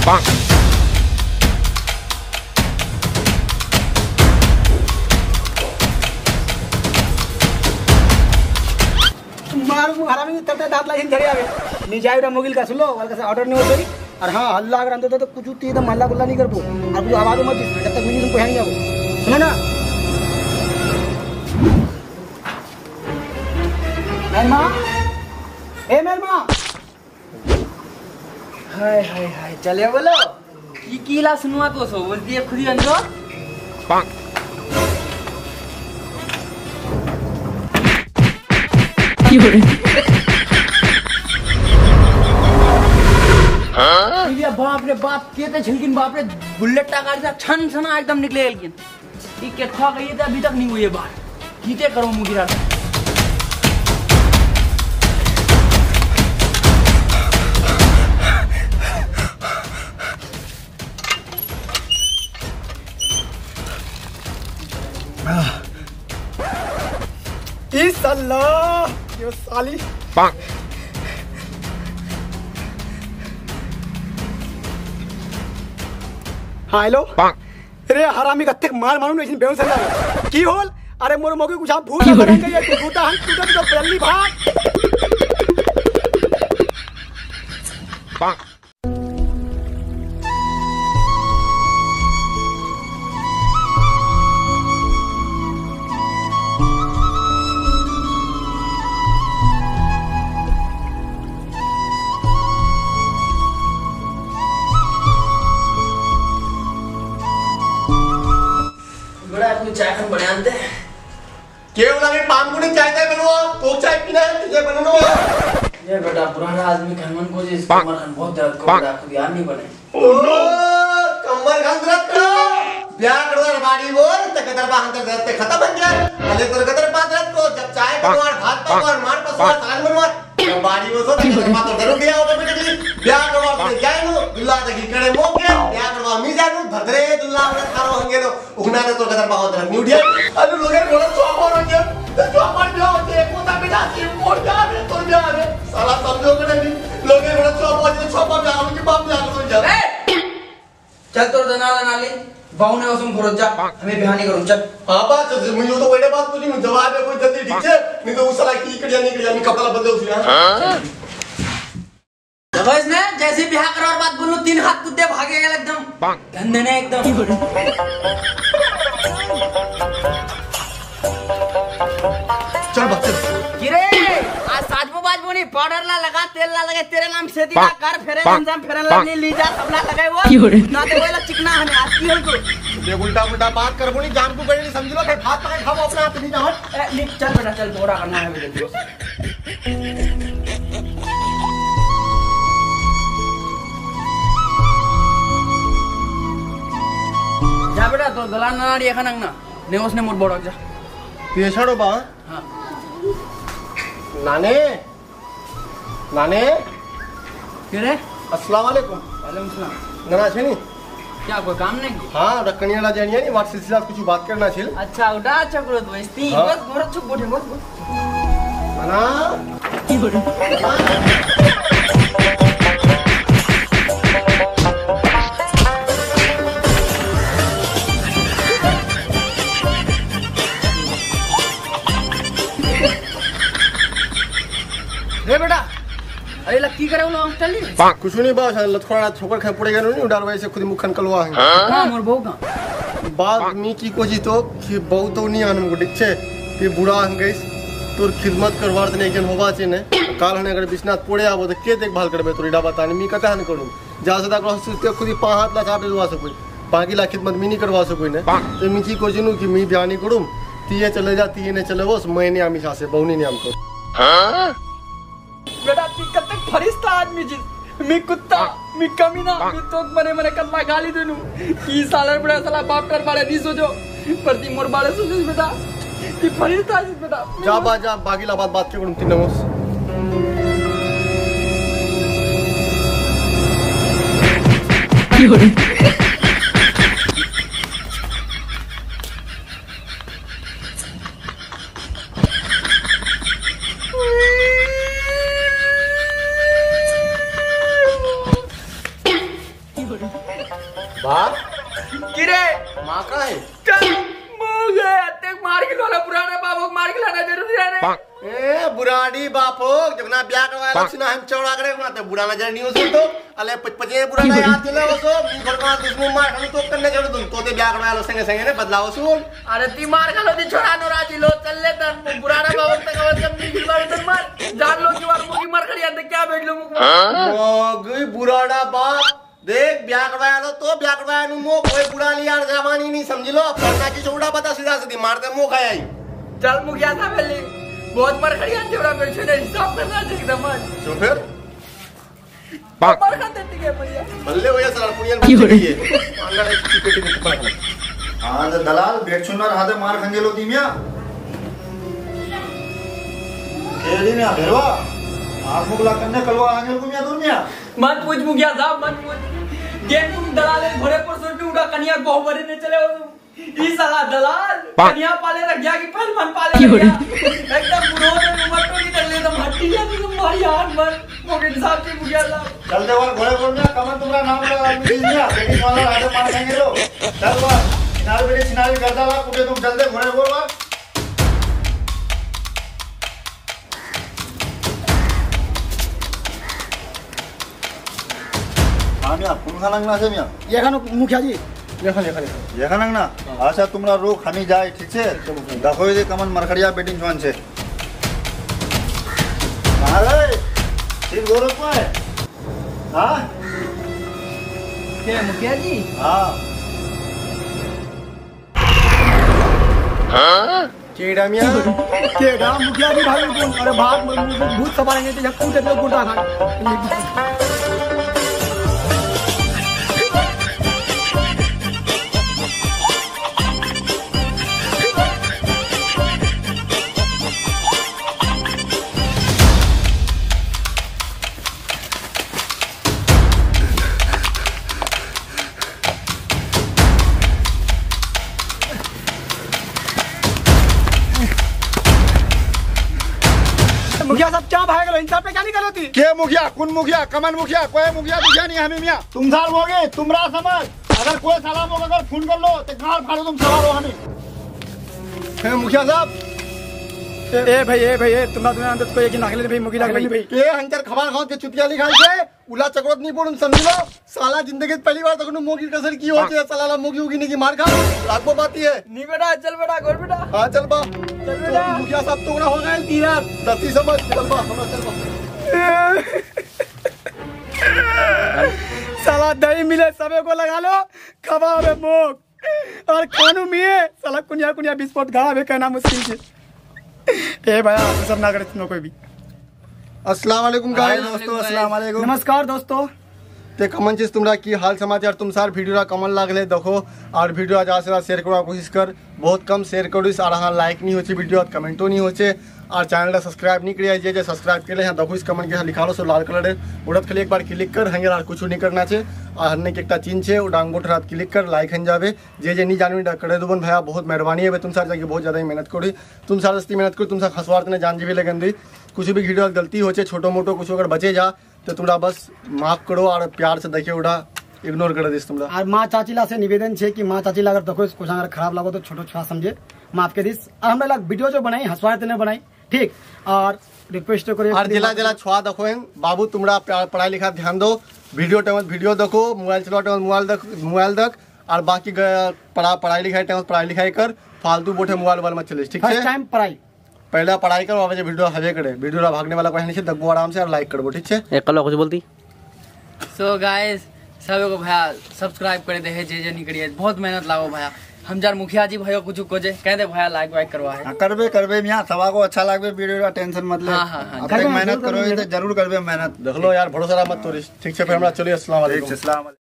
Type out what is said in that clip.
हरामी तब दांत लाइन झड़े आवे नीचे आवे मोगिल का सुलो वाल का ऑर्डर नहीं होतरी और हां हल्ला अगर अंदर तो कुछ उती एकदम हल्ला गुल्ला नहीं करबो और कुछ आवाज मत दिस जब तक मिनी तुमको हैंग जाओ सुनो ना मेलमा ए मेलमा हाय हाय हाय चले बोलो की कीला सुनवा तो सो बोलती है खुद ही अंदर पांग बाप रे बाप के झिलकिन बाप रे बुलेट टा गाड़ी छन छना एकदम निकले लेकिन ये केथा गई है अभी तक नहीं हुई है बाहर कीते करो मुगिरा इस अल्लाह ये साली पांग हाँ हेलो अरे हरामी कत्ते मार मारू नहीं बेहोश है की होल अरे मोर मोके कुछ आप भूत बनेंगे या भूता हम टूट तो पहली भाग पांग चाय खन बने आनते केवल लगे पान को नहीं चाय चाय बनवा तो चाय पीना है तुझे बननो ये बेटा पुराना आदमी खनमन को जिस कमर खन बहुत दर्द को बड़ा खुद याद नहीं बने ओ कमर खन दर्द ब्याह करवा बाड़ी बोल तक दरबा अंदर दर्द खत्म बन गया अले तोर कदर बात रात को जब चाय बनवा भात बनवा मार पसवा साल बनवा बाड़ी वो तो तक बात डर गया ऑटोमेटिकली ब्याह करवा जाए नो दुल्ला तक करे मोके ब्याह करवा मी जानो भद्रे दुल्ला थारो हंगे नो उगना तो तोर कदर बात न्यू डिया अरे लोगे बोला तो और हो तो अपन ब्याह होते पोता बेटा से मोर जा रे तो जा रे साला समझो के नहीं लोगे बोला तो अपन छोपा ब्याह के बाप ब्याह कर जा चल तोर दनाला नाली बाऊ ने उसम खरोज जा हमें बिहानी करूं चल हां बात मुझे तो बड़े बात कुछ नहीं जवाब है कोई जल्दी ठीक है नहीं तो उस साला की कर जानी कपड़ा बदले उसी हां जबस ने जैसे बिहार करो और बात बोलूं तीन हाथ कुत्ते भागेगा एकदम धंधे ने एकदम चल बच्चे गिरे आज साजबो बाजबो नहीं पाउडर ला लगा तेल ला लगे तेरे नाम से दिला कर फेरे अंजाम फेरन ला ली जा सबला लगाए वो ना तो बोला चिकना हने आज की होल को ये उल्टा उल्टा बात करबो नहीं जान को बड़े नहीं समझ लो के हाथ पकड़ खाओ अपना हाथ नहीं जाओ चल बेटा चल थोड़ा करना है मुझे जा बेटा तो दलान ना ये खाना ना ने उसने मोर बोड़ा जा पेशड़ो बा हां नाने नाने किरे अस्सलाम वालेकुम वालेकुम सलाम नना छे नी क्या कोई काम नहीं हां रखनिया ला जानिया नी वाट सिलसिला कुछ बात करना छिल अच्छा उड़ा चक्रो दोस्ती बस मोर चुप बैठे बस ना की बैठे रे बेटा अरे लक्की करे उन चल ली कुछ नहीं बा लथखोड़ा ठोकर खा पड़ेगा नहीं डर वैसे खुद मुखन कलवा है हां मोर बहु का बात मी की कोजी तो कि बहु तो नहीं आन मुको ठीक छे कि बुढ़ा हम गइस तोर खिदमत करवार तने एकजन होबा छे ने काल हने अगर बिस्नाथ पड़े आबो तो के देखभाल करबे तोरी डा बताने मी कता हन करू जा सदा को खुद पां हाथ ला छाप देवा सको बाकी ला खिदमत मी नहीं करवा सको ने तो मी की कोजिनु कि मी बयानी करूम तिये चले जा तिये ने चले बस मैंने आमी सासे बहुनी ने हमको हां बेटा ती कब तक फरिश्ता आदमी जिस मी कुत्ता मी कमीना मी तो मरे मरे कल्ला गाली देनु की सालर बड़ा साला बाप कर बारे दी सोचो पर ती मोर बारे सोचो बेटा ती फरिश्ता जिस बेटा जा बाकी ला बात के करूं तीन नमस बाप किरे माँ का है मार के लाना पुराना बाबू मार के लाना जरूरी है ए बुराड़ी बापो जगना ब्याह करवाया लक्षणा हम चौड़ा करे माते बुरा नजर नहीं हो तो अले पचपचे बुराड़ा याद चले ओसो मुखर का दुश्मन मार हम तो करने छोड़ तुम तो ब्याह करवाया लो संगे संगे ने बदलाव सुन अरे ती मार खा लो ती छोड़ा नो राजी लो चल ले तन बुराड़ा बाबू तक आवाज कम नहीं गिरवा तन मार जान लो कि बार मुकी मार खड़ी अंदर क्या बैठ लो मुक गई बुराड़ा बाप देख ब्याह करवाया लो तो ब्याह करवाया नु मो कोई बुरा लिया जवानी नहीं समझ लो पढ़ना की छोड़ा बता सीधा सीधी मारते मुंह खाया ही चल मुखिया साहब पहले बहुत मार खड़ी अंदर बड़ा पेशे ने हिसाब करना चाहिए एकदम तो फिर मार खा देती है भैया बल्ले हो या सर पुनियन बच्चे ये अंदर एक चिपेटी में पड़ा हां दलाल बेट सुनना हाथे मार खंगे लो दीमिया खेड़ी में घेरवा आग मुगला करने कलवा आंगल को मिया दुनिया मत पूछ मुखिया साहब मत पूछ गेन तुम दलाले घोड़े पर सोच के उड़ा कन्या गोहबरे ने चले हो तुम ई साला दलाल कन्या पाले रख गया कि पहलवान पाले रख गया एकदम बुढ़ो ने उमर तो नहीं कर ले तुम हट्टी है तुम मारी हाथ भर मोके हिसाब से मुखिया साहब चल दे वाल घोड़े पर में कमर तुम्हारा नाम लगा दीमिया बेटी वाला हाथे मार खंगे लो चल वाल सिनार बेटी सिनारी कर डाला कुटे तुम चल दे घोड़े बोल वाल मिया कुन खाना से मिया ये खानो मुखिया जी ये खाना ना अच्छा तुमरा रोग खानी जाए ठीक से देखो ये कमन मरखड़िया बेटिंग जवान से कहां रे ठीक गोरख को है हां के मुखिया जी हां केड़ा मिया केड़ा मुखिया जी भाई अरे भाग भूत सवारेंगे तो जब कूटे तो गुंडा खा मुखिया साहब क्या भाग लो इंसाफ पे क्या निकल होती के मुखिया कुन मुखिया कमन मुखिया कोई मुखिया दुखिया नहीं हमें मिया तुम साल होगे तुमरा समझ अगर कोई सलाम होगा अगर फोन कर लो तो गाल फाड़ो तुम सवार हो हमें मुखिया साहब ए भाई तुम्हारा अंदर कोई एक नाखले भाई मुखिया भाई के हंकर खबर खाओ के चुतिया लिखाई से उला चक्रत नहीं पड़न समझ लो साला जिंदगी में पहली बार तक मोगी कसर की होती है साला मोगी उगी नहीं की मार खा लागबो बात है नहीं बेटा चल बेटा गोर बेटा हां चल बा बेटा। तो मुखिया साहब तो ना हो गए तीरा दती समझ चल बा हमरा चल बा साला दही मिले सबे को लगा लो खवा में मोग और खानू मिए साला कुनिया कुनिया बिस्कुट घा में कहना मुश्किल से ए भैया सब ना करे तुम कोई भी अस्सलाम वालेकुम गाइस दोस्तों अस्सलाम वालेकुम नमस्कार दोस्तों ते कमन चीज तुमरा की हाल समाचार तुम सार वीडियो कमन लागले देखो और वीडियो ज्यादा से ज्यादा शेयर करवा कोशिश कर बहुत कम शेयर करिस और हाँ लाइक नहीं होचे वीडियो कमेंटो नहीं होचे और चैनल सब्सक्राइब नहीं करिए जे सब्सक्राइब के लिए देखो इस कमेंट के लिखा लो सो लाल कलर उड़त खाली एक बार क्लिक कर हंगे और कुछ नहीं करना छे और हन्ने के एक चिन्ह छे डांगोट रात क्लिक कर लाइक हन जावे जे नहीं जानवी करे दुबन भैया बहुत मेहरबानी है तुम सार जाके बहुत ज्यादा मेहनत करी तुम सार सस्ती मेहनत करी तुम सार हंसवार ने जान जी भी लगन दी कुछ भी वीडियो गलती हो छोटो मोटो कुछ अगर बचे जा तो तुमरा बस माफ करो और प्यार से देखिए उड़ा इग्नोर कर दिस तुमरा और माँ चाचीला से निवेदन छे कि माँ चाचीला अगर देखो कुछ अगर खराब लगो तो छोटो छोटा समझे माफ के दिस और हम लोग वीडियो जो बनाई हंसवार ने बनाई ठीक और रिक्वेस्ट करो और जिला जिला छुआ देखो बाबू तुमरा पढ़ाई लिखा ध्यान दो वीडियो टाइम वीडियो देखो मोबाइल चलाओ टाइम मोबाइल देख और बाकी पढ़ाई लिखाई टाइम पढ़ाई लिखाई कर फालतू बोठे मोबाइल वाल मत चले ठीक है टाइम पढ़ाई पहला पढ़ाई कर वापस वीडियो हवे करे वीडियो भागने वाला कोई नहीं दबो आराम से और लाइक करबो ठीक है एक कल कुछ बोलती सो गाइस सब को भैया सब्सक्राइब कर दे है जे नहीं करिए बहुत मेहनत लागो भैया हम जार मुखिया जी भैया कुछ को जे कह दे भैया लाइक वाइक करवा है करबे मियां सवा को अच्छा लागबे वीडियो का टेंशन मत ले हाँ। अब तक मेहनत करो तो जरूर करबे मेहनत देख लो यार भरोसा मत तोरी ठीक है फिर हमरा चलिए अस्सलाम वालेकुम अस्सलाम